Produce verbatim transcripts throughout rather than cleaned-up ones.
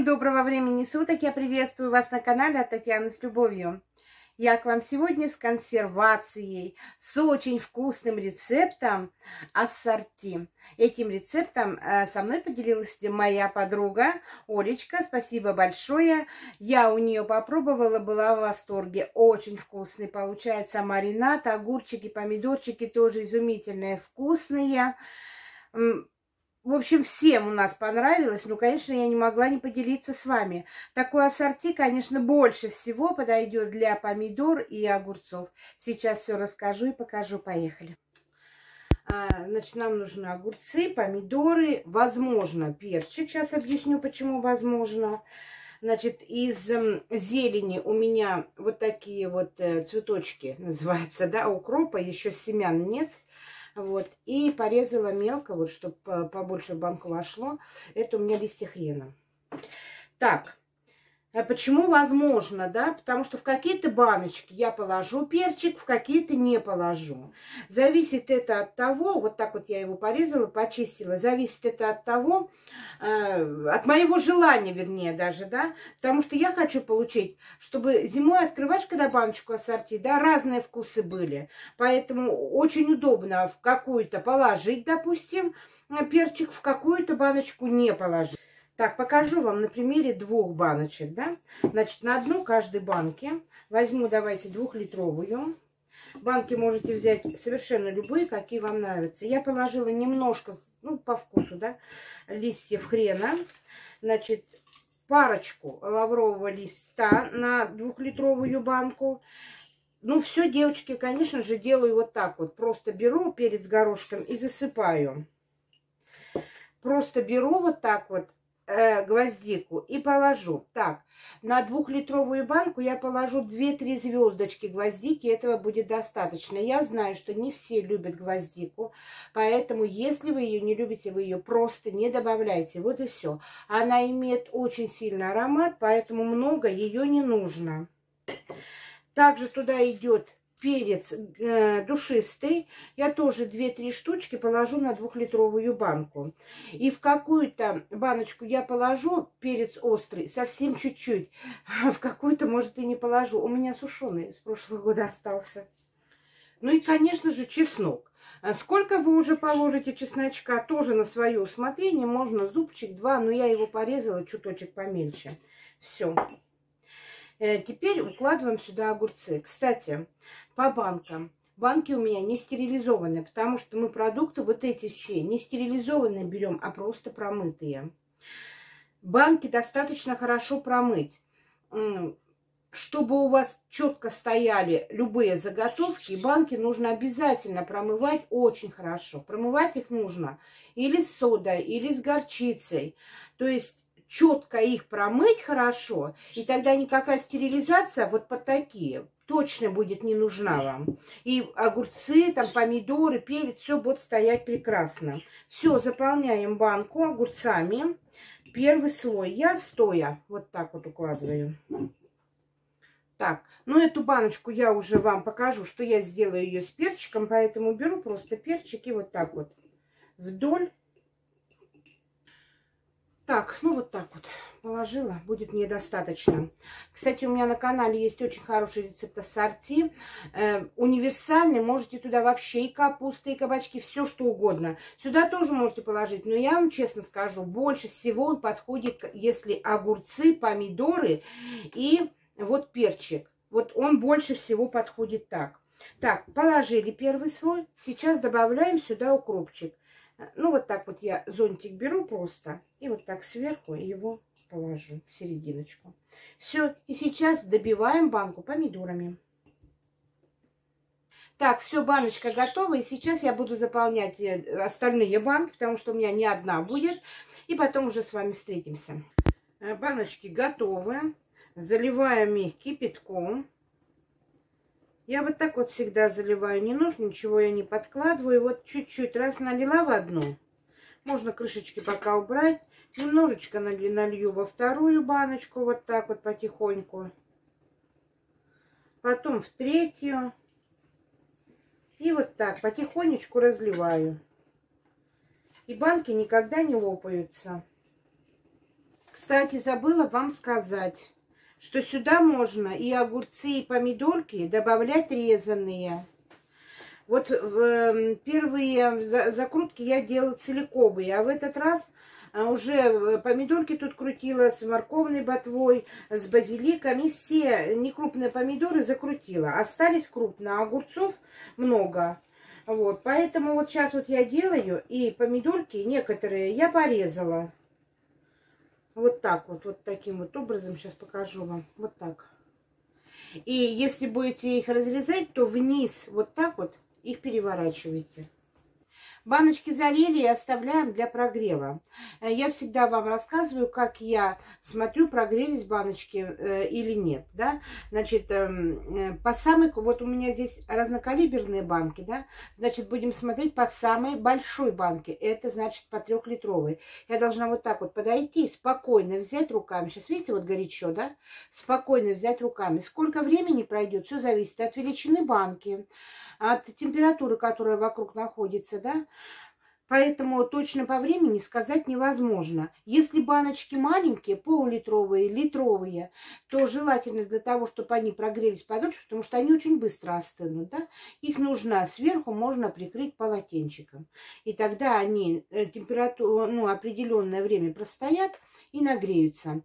Всем доброго времени суток! Я приветствую вас на канале от Татьяны с любовью. Я к вам сегодня с консервацией, с очень вкусным рецептом ассорти. Этим рецептом со мной поделилась моя подруга Олечка. Спасибо большое. Я у нее попробовала, была в восторге. Очень вкусный получается маринад, огурчики, помидорчики тоже изумительные, вкусные. В общем, всем у нас понравилось, но, конечно, я не могла не поделиться с вами. Такое ассорти, конечно, больше всего подойдет для помидор и огурцов. Сейчас все расскажу и покажу. Поехали. А, значит, нам нужны огурцы, помидоры, возможно, перчик. Сейчас объясню, почему возможно. Значит, из зелени у меня вот такие вот цветочки, называется, да, укропа, еще семян нет. Вот, и порезала мелко, вот, чтобы побольше в банку вошло. Это у меня листья хрена. Так, а почему возможно, да? Потому что в какие-то баночки я положу перчик, в какие-то не положу. Зависит это от того, вот так вот я его порезала, почистила. Зависит это от того, э, от моего желания, вернее, даже, да? Потому что я хочу получить, чтобы зимой открываешь, когда баночку ассорти, да, разные вкусы были. Поэтому очень удобно в какую-то положить, допустим, перчик, в какую-то баночку не положить. Так, покажу вам на примере двух баночек, да. Значит, на одну каждой банке возьму, давайте, двухлитровую. Банки можете взять совершенно любые, какие вам нравятся. Я положила немножко, ну, по вкусу, да, листьев хрена. Значит, парочку лаврового листа на двухлитровую банку. Ну, все, девочки, конечно же, делаю вот так вот. Просто беру перец горошком и засыпаю. Просто беру вот так вот гвоздику и положу. Так, на двухлитровую банку я положу две-три звездочки гвоздики, этого будет достаточно. Я знаю, что не все любят гвоздику, поэтому если вы ее не любите, вы ее просто не добавляйте. Вот и все. Она имеет очень сильный аромат, поэтому много ее не нужно. Также туда идет перец э, душистый. Я тоже две-три штучки положу на двухлитровую банку. И в какую-то баночку я положу перец острый, совсем чуть-чуть. В какую-то, может, и не положу. У меня сушеный с прошлого года остался. Ну и, конечно же, чеснок. Сколько вы уже положите чесночка, тоже на свое усмотрение. Можно зубчик, два, но я его порезала чуточек помельче. Все. Теперь укладываем сюда огурцы. Кстати, по банкам. Банки у меня не стерилизованные, потому что мы продукты вот эти все не стерилизованные берем, а просто промытые. Банки достаточно хорошо промыть. Чтобы у вас четко стояли любые заготовки, банки нужно обязательно промывать очень хорошо. Промывать их нужно или с содой, или с горчицей. То есть четко их промыть хорошо, и тогда никакая стерилизация вот под такие точно будет не нужна вам. И огурцы, там помидоры, перец, все будет стоять прекрасно. Все, заполняем банку огурцами. Первый слой я стоя вот так вот укладываю. Так, ну эту баночку я уже вам покажу, что я сделаю ее с перчиком, поэтому беру просто перчик и вот так вот вдоль. Так, ну вот так вот положила, будет мне достаточно. Кстати, у меня на канале есть очень хороший рецепт ассорти. Э, универсальный, можете туда вообще и капусты, и кабачки, все что угодно. Сюда тоже можете положить, но я вам честно скажу, больше всего он подходит, если огурцы, помидоры и вот перчик. Вот он больше всего подходит так. Так, положили первый слой, сейчас добавляем сюда укропчик. Ну, вот так вот я зонтик беру просто и вот так сверху его положу в серединочку. Все, и сейчас добиваем банку помидорами. Так, все, баночка готова, и сейчас я буду заполнять остальные банки, потому что у меня не одна будет, и потом уже с вами встретимся. Баночки готовы, заливаем их кипятком. Я вот так вот всегда заливаю, не нужно, ничего я не подкладываю. Вот чуть-чуть раз налила в одну, можно крышечки пока убрать. Немножечко налью во вторую баночку, вот так вот потихоньку. Потом в третью. И вот так потихонечку разливаю. И банки никогда не лопаются. Кстати, забыла вам сказать, что сюда можно и огурцы, и помидорки добавлять резаные. Вот в первые закрутки я делала целиковые, а в этот раз уже помидорки тут крутила с морковной ботвой, с базиликом, и все некрупные помидоры закрутила. Остались крупные, а огурцов много. Вот, поэтому вот сейчас вот я делаю, и помидорки некоторые я порезала. Вот так вот, вот таким вот образом, сейчас покажу вам, вот так. И если будете их разрезать, то вниз вот так вот их переворачивайте. Баночки залили и оставляем для прогрева. Я всегда вам рассказываю, как я смотрю, прогрелись баночки э, или нет, да. Значит, э, по самой, вот у меня здесь разнокалиберные банки, да. Значит, будем смотреть по самой большой банке. Это значит по трехлитровой. Я должна вот так вот подойти, спокойно взять руками. Сейчас, видите, вот горячо, да. Спокойно взять руками. Сколько времени пройдет, все зависит от величины банки, от температуры, которая вокруг находится, да. Поэтому точно по времени сказать невозможно. Если баночки маленькие, пол-литровые, литровые, то желательно для того, чтобы они прогрелись подольше, потому что они очень быстро остынут, да, их нужно сверху можно прикрыть полотенчиком. И тогда они температуру, ну, определенное время простоят и нагреются.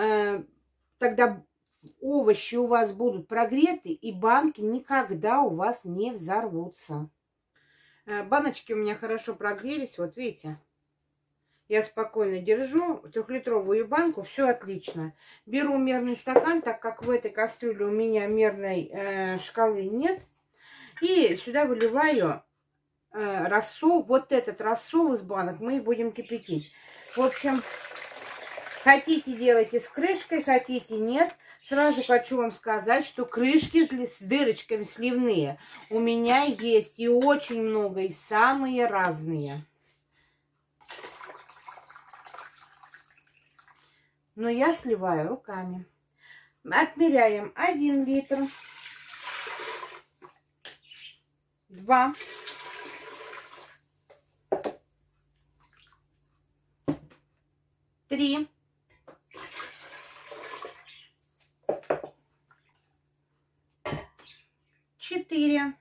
Тогда овощи у вас будут прогреты, и банки никогда у вас не взорвутся. Баночки у меня хорошо прогрелись, вот видите. Я спокойно держу трехлитровую банку, все отлично. Беру мерный стакан, так как в этой кастрюле у меня мерной э, шкалы нет. И сюда выливаю э, рассол. Вот этот рассол из банок мы будем кипятить. В общем, хотите делайте с крышкой, хотите нет. Сразу хочу вам сказать, что крышки с дырочками сливные у меня есть и очень много, и самые разные. Но я сливаю руками. Отмеряем один литр, два, три, четыре.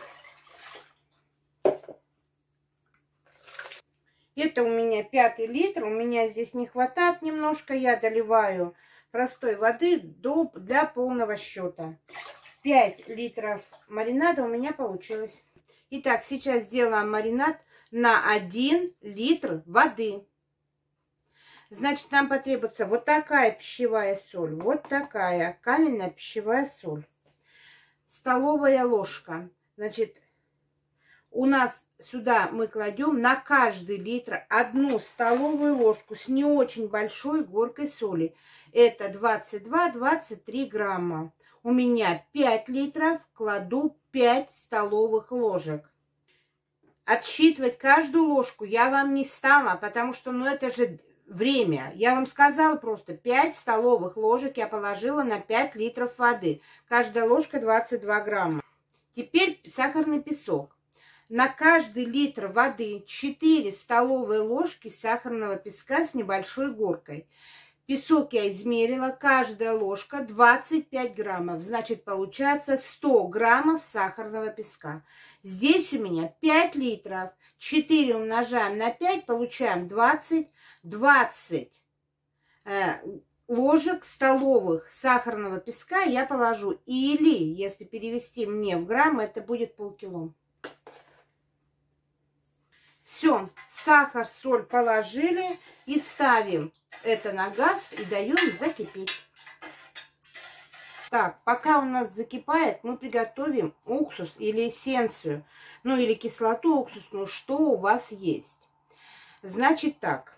Это у меня пятый литр. У меня здесь не хватает немножко. Я доливаю простой воды до, для полного счета. пять литров маринада у меня получилось. Итак, сейчас сделаем маринад на один литр воды. Значит, нам потребуется вот такая пищевая соль. Вот такая каменная пищевая соль. Столовая ложка. Значит, у нас сюда мы кладем на каждый литр одну столовую ложку с не очень большой горкой соли. Это двадцать два — двадцать три грамма. У меня пять литров, кладу пять столовых ложек. Отсчитывать каждую ложку я вам не стала, потому что, ну, это же время. Я вам сказала просто, пять столовых ложек я положила на пять литров воды. Каждая ложка двадцать два грамма. Теперь сахарный песок. На каждый литр воды четыре столовые ложки сахарного песка с небольшой горкой. Песок я измерила, каждая ложка двадцать пять граммов. Значит, получается сто граммов сахарного песка. Здесь у меня пять литров. четыре умножаем на пять, получаем двадцать. двадцать э, ложек столовых сахарного песка я положу. Или, если перевести мне в граммы, это будет полкило. Все, сахар, соль положили и ставим это на газ и даем закипеть. Так, пока у нас закипает, мы приготовим уксус или эссенцию, ну или кислоту уксусную, что у вас есть. Значит так,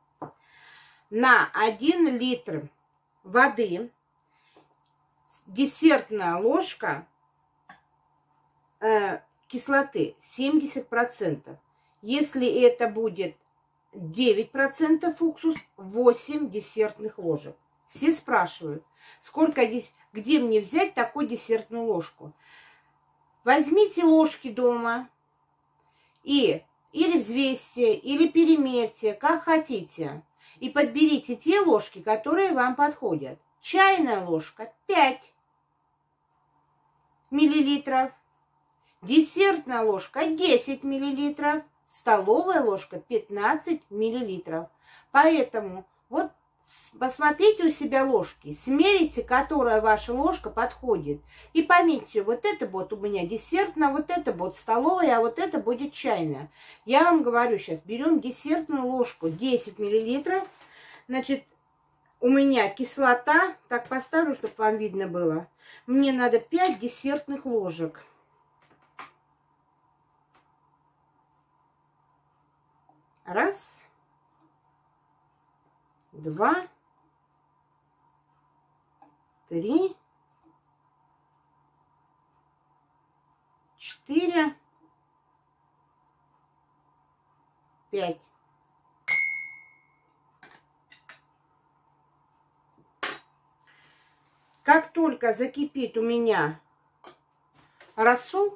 на один литр воды десертная ложка э, кислоты семьдесят процентов. Если это будет девять процентов уксус, восемь десертных ложек. Все спрашивают, сколько здесь, где мне взять такую десертную ложку? Возьмите ложки дома и или взвесьте, или перемерьте, как хотите. И подберите те ложки, которые вам подходят. Чайная ложка пять миллилитров. Десертная ложка десять миллилитров. Столовая ложка пятнадцать миллилитров. Поэтому вот посмотрите у себя ложки, смерите, которая ваша ложка подходит. И пометьте, вот это вот у меня десертная, вот это вот столовая, а вот это будет чайная. Я вам говорю сейчас, берем десертную ложку десять миллилитров. Значит, у меня кислота, так поставлю, чтобы вам видно было. Мне надо пять десертных ложек. Раз. Два, три, четыре, пять. Как только закипит у меня рассол,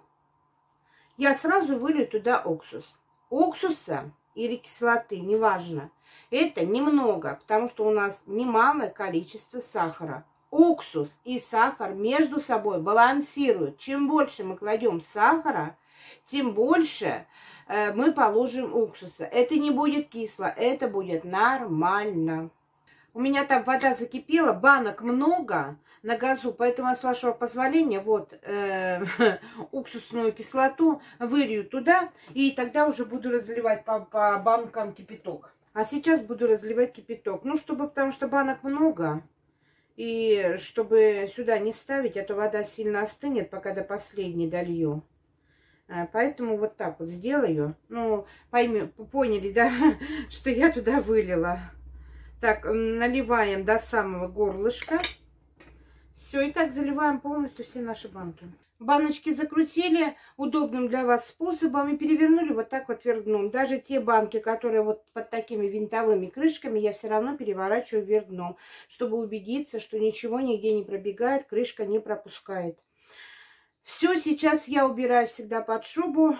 я сразу вылью туда уксус. Уксуса или кислоты, неважно. Это немного, потому что у нас немалое количество сахара. Уксус и сахар между собой балансируют. Чем больше мы кладем сахара, тем больше э, мы положим уксуса. Это не будет кисло, это будет нормально. У меня там вода закипела, банок много на газу, поэтому, с вашего позволения, вот э, уксусную кислоту вылью туда, и тогда уже буду разливать по, по банкам кипяток. А сейчас буду разливать кипяток. Ну, чтобы, потому что банок много. И чтобы сюда не ставить, а то вода сильно остынет, пока до последней долью. Поэтому вот так вот сделаю. Ну, пойми, поняли, да, что я туда вылила. Так, наливаем до самого горлышка. Все, и так заливаем полностью все наши банки. Баночки закрутили удобным для вас способом и перевернули вот так вот вверх дном. Даже те банки, которые вот под такими винтовыми крышками, я все равно переворачиваю вверх дном, чтобы убедиться, что ничего нигде не пробегает, крышка не пропускает. Все, сейчас я убираю всегда под шубу.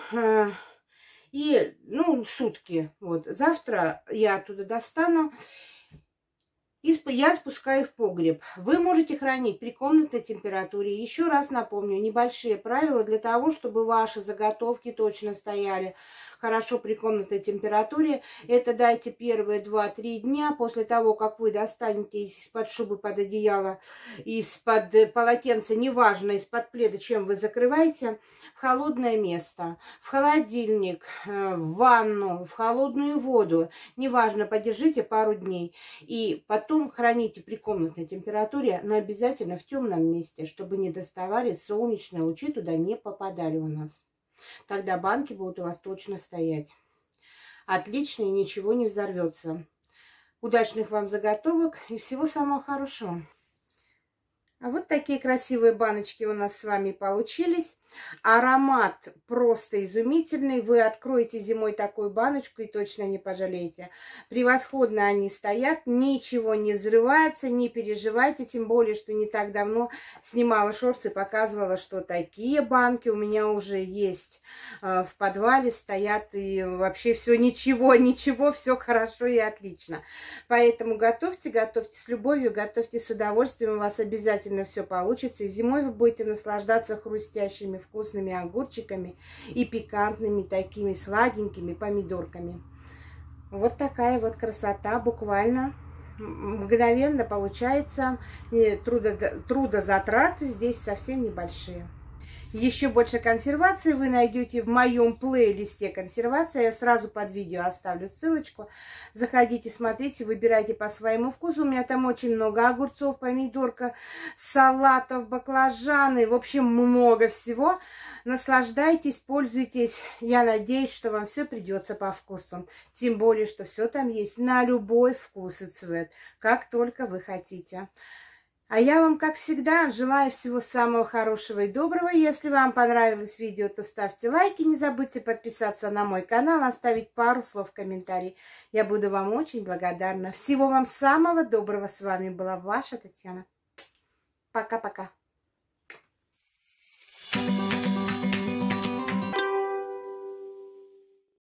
И, ну, сутки. Вот. Завтра я оттуда достану. И я спускаю в погреб. Вы можете хранить при комнатной температуре. Еще раз напомню, небольшие правила для того, чтобы ваши заготовки точно стояли хорошо при комнатной температуре. Это дайте первые два-три дня после того, как вы достанете из-под шубы, под одеяло, из-под полотенца, неважно, из-под пледа, чем вы закрываете, в холодное место, в холодильник, в ванну, в холодную воду. Неважно, подержите пару дней. И потом храните при комнатной температуре, но обязательно в темном месте, чтобы не доставали солнечные лучи, туда не попадали у нас. Тогда банки будут у вас точно стоять. Отлично, и ничего не взорвется. Удачных вам заготовок и всего самого хорошего. А вот такие красивые баночки у нас с вами получились. Аромат просто изумительный. Вы откроете зимой такую баночку и точно не пожалеете. Превосходно они стоят, ничего не взрывается, не переживайте. Тем более, что не так давно снимала шорты и показывала, что такие банки у меня уже есть в подвале, стоят. И вообще все ничего, ничего, все хорошо и отлично. Поэтому готовьте, готовьте с любовью, готовьте с удовольствием. У вас обязательно все получится. И зимой вы будете наслаждаться хрустящими вкусными огурчиками и пикантными такими сладенькими помидорками. Вот такая вот красота, буквально мгновенно получается. Трудо, трудозатраты здесь совсем небольшие. Еще больше консервации вы найдете в моем плейлисте консервация. Я сразу под видео оставлю ссылочку. Заходите, смотрите, выбирайте по своему вкусу. У меня там очень много огурцов, помидорка, салатов, баклажаны. В общем, много всего. Наслаждайтесь, пользуйтесь. Я надеюсь, что вам все придется по вкусу. Тем более, что все там есть на любой вкус и цвет, как только вы хотите. А я вам, как всегда, желаю всего самого хорошего и доброго. Если вам понравилось видео, то ставьте лайки. Не забудьте подписаться на мой канал, оставить пару слов в комментарии. Я буду вам очень благодарна. Всего вам самого доброго. С вами была ваша Татьяна. Пока-пока.